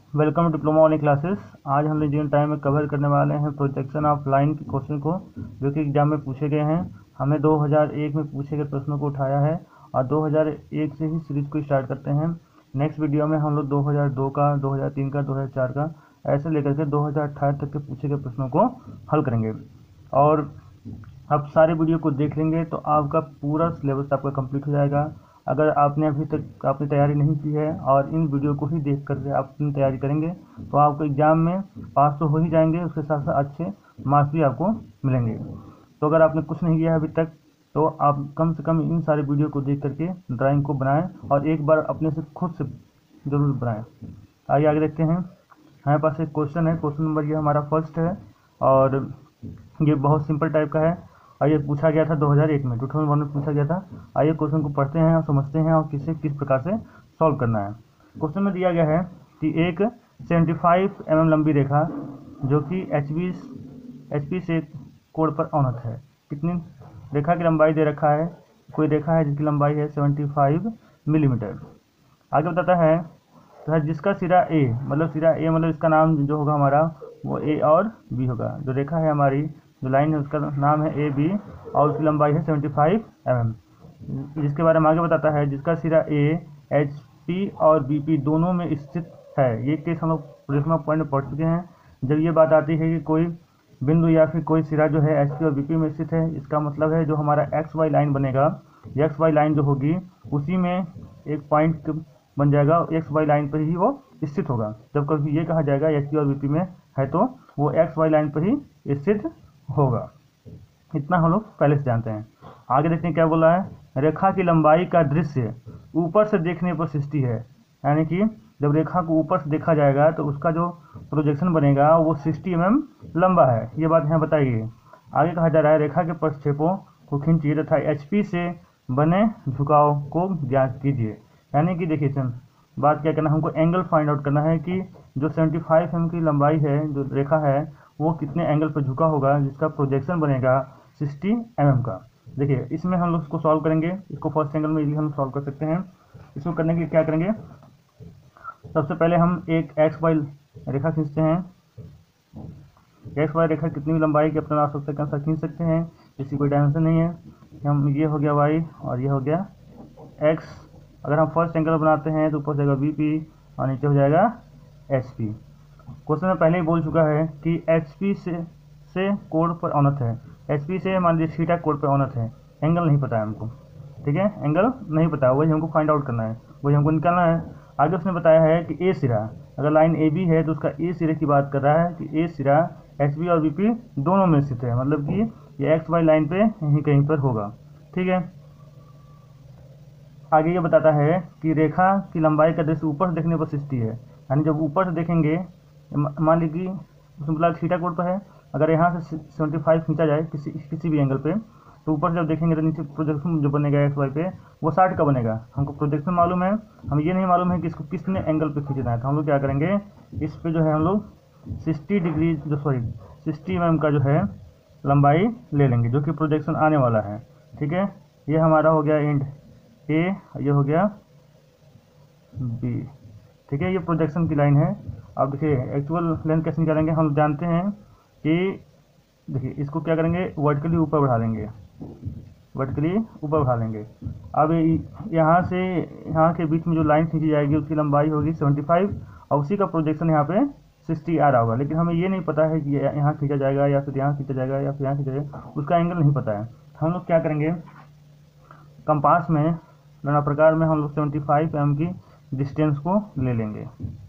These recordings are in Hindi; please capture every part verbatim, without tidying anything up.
Welcome diploma online classes. आज हम लोग टाइम में कवर करने वाले हैं प्रोजेक्शन ऑफ लाइन के क्वेश्चन को, जो कि एग्जाम में पूछे गए हैं। हमने दो हज़ार एक में पूछे गए प्रश्नों को उठाया है और दो हज़ार एक से ही सीरीज को स्टार्ट करते हैं। नेक्स्ट वीडियो में हम लोग दो हज़ार दो का, दो हज़ार तीन का, दो हज़ार चार का ऐसे लेकर के दो हज़ार अठारह तक के पूछे गए प्रश्नों को हल करेंगे। और आप सारे वीडियो को देख लेंगे तो आपका पूरा सिलेबस आपका कंप्लीट हो जाएगा। अगर आपने अभी तक आपने तैयारी नहीं की है और इन वीडियो को ही देख कर आप अपनी तैयारी करेंगे तो आपको एग्ज़ाम में पास तो हो ही जाएंगे, उसके साथ साथ अच्छे मार्क्स भी आपको मिलेंगे। तो अगर आपने कुछ नहीं किया है अभी तक तो आप कम से कम इन सारे वीडियो को देख करके ड्राइंग को बनाएं और एक बार अपने से खुद से ज़रूर बनाएं। आइए आगे देखते हैं। हमारे पास एक क्वेश्चन है। क्वेश्चन नंबर ये हमारा फर्स्ट है और ये बहुत सिंपल टाइप का है और ये पूछा गया था दो हज़ार एक में, टू थाउजेंड वन में पूछा गया था। आइए क्वेश्चन को पढ़ते हैं और समझते हैं और किसे किस प्रकार से सॉल्व करना है। क्वेश्चन में दिया गया है कि एक पचहत्तर एम एम लंबी रेखा जो कि एच बी एच पी से कोण पर अवनत है। कितनी रेखा की लंबाई दे रखा है? कोई रेखा है जिसकी लंबाई है पचहत्तर मिलीमीटर। आगे बताता है तो है जिसका सिरा ए, मतलब सिरा ए मतलब इसका नाम जो होगा हमारा वो ए और बी होगा। जो रेखा है हमारी, जो लाइन है उसका नाम है ए बी और उसकी लंबाई है पचहत्तर एम एम। जिसके बारे में आगे बताता है जिसका सिरा ए एच पी और बी पी दोनों में स्थित है। ये केस हम लोग प्रिज्मा पॉइंट में पढ़ चुके हैं। जब ये बात आती है कि कोई बिंदु या फिर कोई सिरा जो है एच पी और बी पी में स्थित है, इसका मतलब है जो हमारा एक्स वाई लाइन बनेगा, एक्स वाई लाइन जो होगी उसी में एक पॉइंट बन जाएगा, एक्स वाई लाइन पर ही वो स्थित होगा। जब कभी ये कहा जाएगा एच पी और बी पी में है तो वो एक्स वाई लाइन पर ही स्थित होगा। इतना हम लोग पहले से जानते हैं। आगे देखते हैं क्या बोला है। रेखा की लंबाई का दृश्य ऊपर से देखने पर साठ है, यानी कि जब रेखा को ऊपर से देखा जाएगा तो उसका जो प्रोजेक्शन बनेगा वो साठ एम एम लंबा है। ये बात यहाँ बताइए। आगे कहा जा रहा है रेखा के प्रक्षेपों को खींचिए तथा एच पी से बने झुकाव को ज्ञात कीजिए। यानी कि देखिए सर, बात क्या करना है, हमको एंगल फाइंड आउट करना है कि जो पचहत्तर एम की लंबाई है, जो रेखा है वो कितने एंगल पर झुका होगा जिसका प्रोजेक्शन बनेगा साठ एम एम का। देखिए इसमें हम लोग इसको सॉल्व करेंगे। इसको फर्स्ट एंगल में इजीली हम सॉल्व कर सकते हैं। इसको करने के लिए क्या करेंगे, सबसे पहले हम एक एक्स वाई रेखा खींचते हैं। एक्स वाई रेखा कितनी भी लंबाई के अपने आवश्यकता के अनुसार खींच सकते हैं, इसकी कोई डायमेंशन नहीं है। हम ये हो गया वाई और ये हो गया एक्स। अगर हम फर्स्ट एंगल बनाते हैं तो ऊपर जाएगा बी पी और नीचे हो जाएगा एच पी। क्वेश्चन में पहले ही बोल चुका है कि एच पी से से कोण पर अवनत है। एच पी से मान लीजिए थीटा कोण पर अवनत है। एंगल नहीं पता है हमको, ठीक है, एंगल नहीं पता है, वही हमको फाइंड आउट करना है, वही हमको निकालना है। आगे उसने बताया है कि ए सिरा, अगर लाइन ए बी है तो उसका ए सिरे की बात कर रहा है कि ए सिरा एच बी और बी पी दोनों में स्थित है, मतलब कि ये एक्स वाई लाइन पे यहीं कहीं पर होगा, ठीक है। आगे ये बताता है कि रेखा की लंबाई का दृश्य ऊपर से देखने पर साठ है, यानी जब ऊपर से देखेंगे, मान लीजिए उसमें बोला थीटा कोण पर है, अगर यहाँ से पचहत्तर खींचा जाए किसी किसी भी एंगल पे तो ऊपर से जब देखेंगे तो नीचे प्रोजेक्शन जो बनेगा एक्स वाई पे वो साठ का बनेगा। हमको प्रोजेक्शन मालूम है, हम ये नहीं मालूम है कि इसको किसने एंगल पे खींचना है। तो हम लोग क्या करेंगे, इस पे जो है हम लोग साठ डिग्री जो सॉरी साठ एम एम का जो है लंबाई ले लेंगे जो कि प्रोजेक्शन आने वाला है, ठीक है। ये हमारा हो गया एंड ए, ये हो गया बी, ठीक है। ये प्रोजेक्शन की लाइन है। अब देखिए एक्चुअल लेंथ कैसे निकालेंगे, हम जानते हैं कि देखिए इसको क्या करेंगे, वर्टिकली ऊपर बढ़ा लेंगे, वर्टिकली ऊपर बढ़ा लेंगे। अब यहाँ से यहाँ के बीच में जो लाइन खींची जाएगी उसकी लंबाई होगी पचहत्तर और उसी का प्रोजेक्शन यहाँ पे साठ आ रहा होगा, लेकिन हमें ये नहीं पता है कि यहाँ खींचा जाएगा या फिर यहाँ खींचा जाएगा या फिर यहाँ खींचा जाएगा, उसका एंगल नहीं पता है। हम लोग क्या करेंगे, कंपास में नाना प्रकार में हम लोग पचहत्तर एम की डिस्टेंस को ले लेंगे,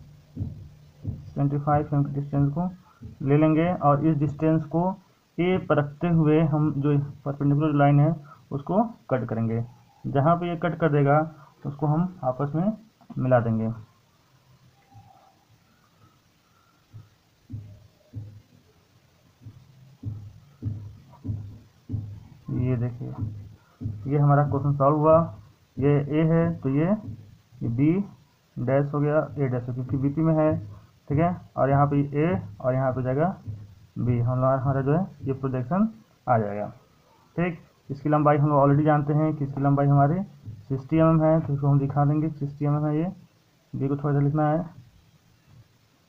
पचहत्तर एम की डिस्टेंस को ले लेंगे और इस डिस्टेंस को ए पर रखते हुए हम जो परपेंडिकुलर लाइन है उसको कट करेंगे। जहाँ पे ये कट कर देगा उसको हम आपस में मिला देंगे। ये देखिए ये हमारा क्वेश्चन सॉल्व हुआ। ये ए है तो ये ये बी डैश हो गया, ए डैश हो, क्योंकि बीपी में है, ठीक है। और यहाँ पे ए और यहाँ पे जाएगा बी, हम लोग हमारा जो है ये प्रोजेक्शन आ जाएगा, ठीक। इसकी लंबाई हम लोग ऑलरेडी जानते हैं कि इसकी लंबाई हमारी साठ एम एम है, तो इसको हम दिखा देंगे साठ एम एम है। ये बी को थोड़ा सा लिखना है,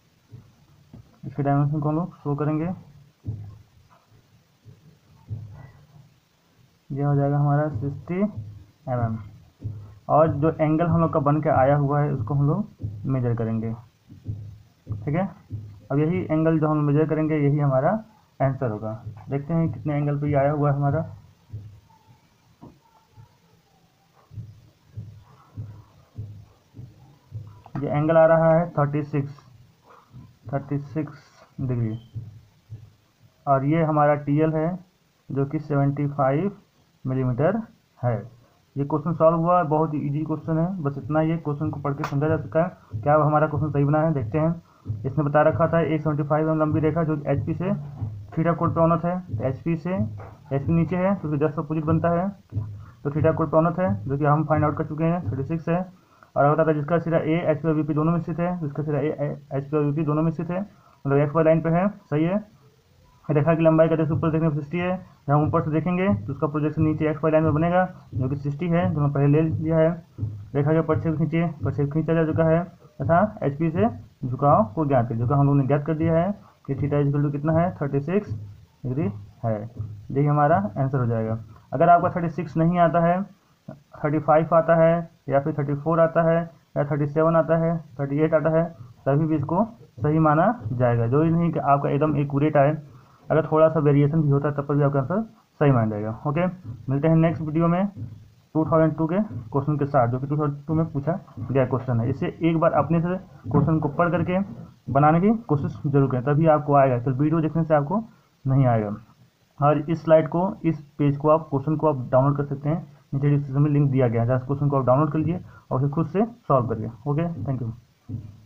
इसके डायमेंशन को हम लोग शो करेंगे। ये हो जाएगा हमारा सिक्सटी एम एम। और जो एंगल हम लोग का बन के आया हुआ है उसको हम लोग मेजर करेंगे, ठीक है। अब यही एंगल जो हम मेजर करेंगे यही हमारा आंसर होगा। देखते हैं कितने एंगल पे ये आया हुआ है हमारा। ये एंगल आ रहा है thirty six thirty six degree, और ये हमारा टी एल है जो कि सेवेंटी फाइव मिलीमीटर है। ये क्वेश्चन सॉल्व हुआ है, बहुत ही इजी क्वेश्चन है। बस इतना ये क्वेश्चन को पढ़ के समझा जा चुका है। क्या हमारा क्वेश्चन सही बना है देखते हैं। इसने बता रखा था एक सेवेंटी फाइव एम लंबी रेखा जो एच पी से थीटा कोण पे औनत है। तो एच पी से एच पी नीचे है तो जस्ट अपोजिट बनता है, तो थीटा कोण पे औनत है जो कि हम फाइंड आउट कर चुके हैं, थर्टी सिक्स है। और बता था जिसका सिरा ए एच पी और वी पी दोनों में स्थित है, जिसका सिरा ए एच पी और वी पी दोनों में स्थित है, मतलब एक्स वाई लाइन पे है, सही है। रेखा की लंबाई का जैसे ऊपर देखने में सिक्सटी है, जहाँ ऊपर से देखेंगे तो उसका प्रोजेक्शन नीचे एक्स वाई लाइन में बनेगा जो कि सिक्सटी है, जो हमने पहले ले लिया है। रेखा के प्रक्षेप खींचिए, प्रक्षेप खींचा जा चुका है तथा एच पी से झुकाव को ज्ञात है, झुकाव हम लोगों ने ज्ञात कर दिया है कि थीटा इक्वल टू कितना है, थर्टी सिक्स डिग्री है। यही हमारा आंसर हो जाएगा। अगर आपका थर्टी सिक्स नहीं आता है, थर्टी फाइव आता है, या फिर थर्टी फोर आता है, या थर्टी सेवन आता है, थर्टी एट आता है, तभी भी इसको सही माना जाएगा। जो ही नहीं कि आपका एकदम एक्यूरेट आए, अगर थोड़ा सा वेरिएशन भी होता है तब पर भी आपका आंसर सही मान जाएगा। ओके, मिलते हैं नेक्स्ट वीडियो में टू थाउजेंड टू के क्वेश्चन के साथ, जो कि टू थाउजेंड टू में पूछा गया क्वेश्चन है। इससे एक बार अपने से क्वेश्चन को पढ़ करके बनाने की कोशिश जरूर करें, तभी आपको आएगा। तो वीडियो देखने से आपको नहीं आएगा। और इस स्लाइड को, इस पेज को, आप क्वेश्चन को आप डाउनलोड कर सकते हैं, नीचे डिस्क्रिप्शन में लिंक दिया गया है, जहाँ क्वेश्चन को आप डाउनलोड कर लीजिए और उसे खुद से सॉल्व करिए। Okay, thank you.